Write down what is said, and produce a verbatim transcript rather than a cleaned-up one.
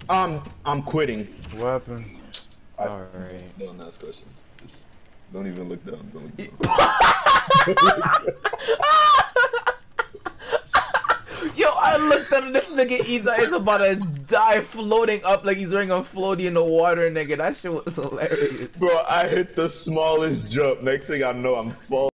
Um, I'm quitting. What happened? Alright. Don't ask questions. Just don't even look down. Don't look down. Yo, I looked at this nigga Esaie is about to die floating up like he's wearing a floaty in the water, nigga. That shit was hilarious. Bro, I hit the smallest jump. Next thing I know, I'm falling.